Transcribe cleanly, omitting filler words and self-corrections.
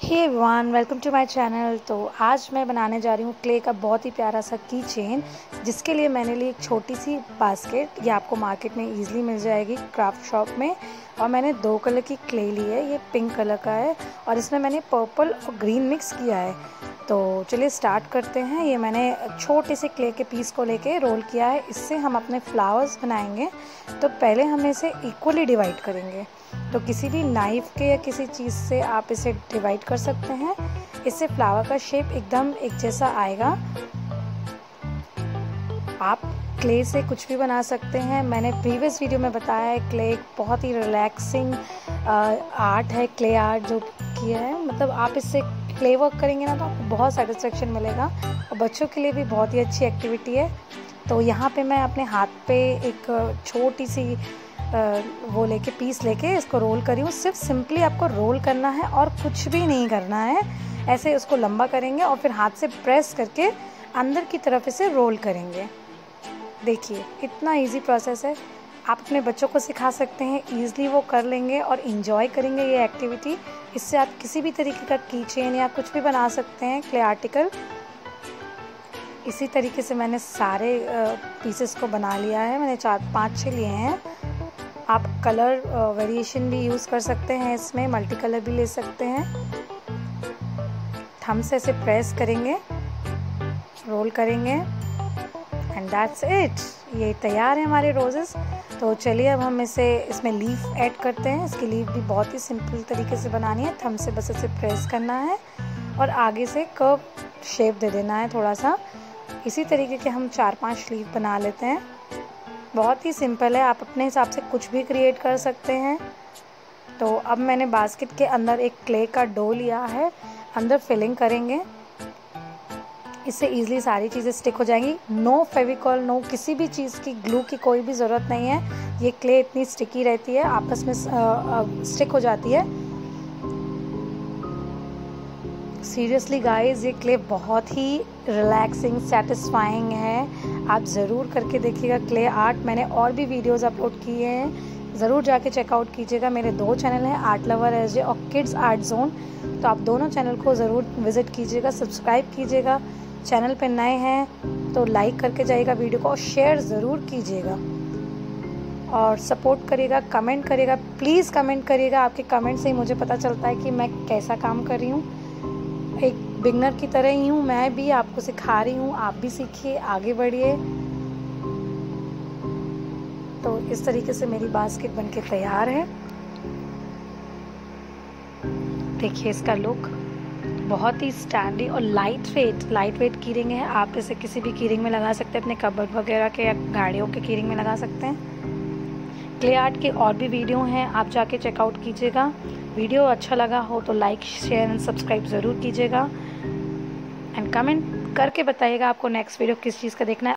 Hey everyone, welcome to my channel. तो आज मैं बनाने जा रही हूँ क्ले का बहुत ही प्यारा सा की चेन, जिसके लिए मैंने ली एक छोटी सी बास्केट। ये आपको मार्केट में इजीली मिल जाएगी क्राफ्ट शॉप में। और मैंने 2 कलर की क्ले ली है, ये पिंक कलर का है और इसमें मैंने पर्पल और ग्रीन मिक्स किया है। तो चलिए स्टार्ट करते हैं। ये मैंने छोटे से क्ले के पीस को लेके रोल किया है, इससे हम अपने फ्लावर्स बनाएंगे। तो पहले हम इसे इक्वली डिवाइड करेंगे। तो किसी भी नाइफ के या किसी चीज़ से आप इसे डिवाइड कर सकते हैं, इससे फ्लावर का शेप एकदम एक जैसा आएगा। आप क्ले से कुछ भी बना सकते हैं। मैंने प्रीवियस वीडियो में बताया है, क्ले एक बहुत ही रिलैक्सिंग आर्ट है, क्ले आर्ट जो किया है। मतलब आप इससे क्ले वर्क करेंगे ना तो आपको बहुत सेटिस्फेक्शन मिलेगा और बच्चों के लिए भी बहुत ही अच्छी एक्टिविटी है। तो यहाँ पे मैं अपने हाथ पे एक छोटी सी वो लेके पीस लेके इसको रोल करी हूँ। सिर्फ सिंपली आपको रोल करना है और कुछ भी नहीं करना है। ऐसे उसको लंबा करेंगे और फिर हाथ से प्रेस करके अंदर की तरफ इसे रोल करेंगे। देखिए कितना इजी प्रोसेस है। आप अपने बच्चों को सिखा सकते हैं, ईजिली वो कर लेंगे और इन्जॉय करेंगे ये एक्टिविटी। इससे आप किसी भी तरीके का की चेन या कुछ भी बना सकते हैं, क्ले आर्टिकल। इसी तरीके से मैंने सारे पीसेस को बना लिया है। मैंने 4-5-6 लिए हैं। आप कलर वेरिएशन भी यूज़ कर सकते हैं, इसमें मल्टी कलर भी ले सकते हैं। थंब से इसे प्रेस करेंगे, रोल करेंगे एंड दैट्स इट। ये तैयार है हमारे रोजेस। तो चलिए अब हम इसमें लीफ ऐड करते हैं। इसकी लीफ भी बहुत ही सिंपल तरीके से बनानी है। थंब से बस इसे प्रेस करना है और आगे से कर्व शेप दे देना है थोड़ा सा। इसी तरीके के हम 4-5 लीफ बना लेते हैं। बहुत ही सिंपल है, आप अपने हिसाब से कुछ भी क्रिएट कर सकते हैं। तो अब मैंने बास्केट के अंदर एक क्ले का डो लिया है, अंदर फिलिंग करेंगे। इससे इजीली सारी चीज़ें स्टिक हो जाएंगी। नो फेविकॉल, नो किसी भी चीज़ की ग्लू की कोई भी ज़रूरत नहीं है। ये क्ले इतनी स्टिकी रहती है, आपस में स्टिक हो जाती है। सीरियसली गाइस, ये क्ले बहुत ही रिलैक्सिंग, सेटिस्फाइंग है। आप ज़रूर करके देखिएगा क्ले आर्ट। मैंने और भी वीडियोस अपलोड किए हैं, ज़रूर जाके चेकआउट कीजिएगा। मेरे 2 चैनल हैं, आर्ट लवर एसजे और किड्स आर्ट जोन। तो आप दोनों चैनल को ज़रूर विज़िट कीजिएगा, सब्सक्राइब कीजिएगा। चैनल पे नए हैं तो लाइक करके जाइएगा वीडियो को और शेयर ज़रूर कीजिएगा और सपोर्ट करिएगा, कमेंट करिएगा। प्लीज़ कमेंट करिएगा, आपके कमेंट से ही मुझे पता चलता है कि मैं कैसा काम कर रही हूँ। एक बिगनर की तरह ही हूँ, मैं भी आपको सिखा रही हूँ। आप भी सीखिए, आगे बढ़िए। तो इस तरीके से मेरी बास्केट बनके तैयार है। देखिए इसका लुक बहुत ही स्टैंडी और लाइट वेट की रिंग है। आप इसे किसी भी की रिंग में लगा सकते हैं, अपने कबर्ड वगैरह के या गाड़ियों के की रिंग में लगा सकते हैं। क्ले आर्ट के और भी वीडियो हैं, आप जाके चेकआउट कीजिएगा। वीडियो अच्छा लगा हो तो लाइक, शेयर एंड सब्सक्राइब ज़रूर कीजिएगा एंड कमेंट करके बताइएगा आपको नेक्स्ट वीडियो किस चीज़ का देखना है।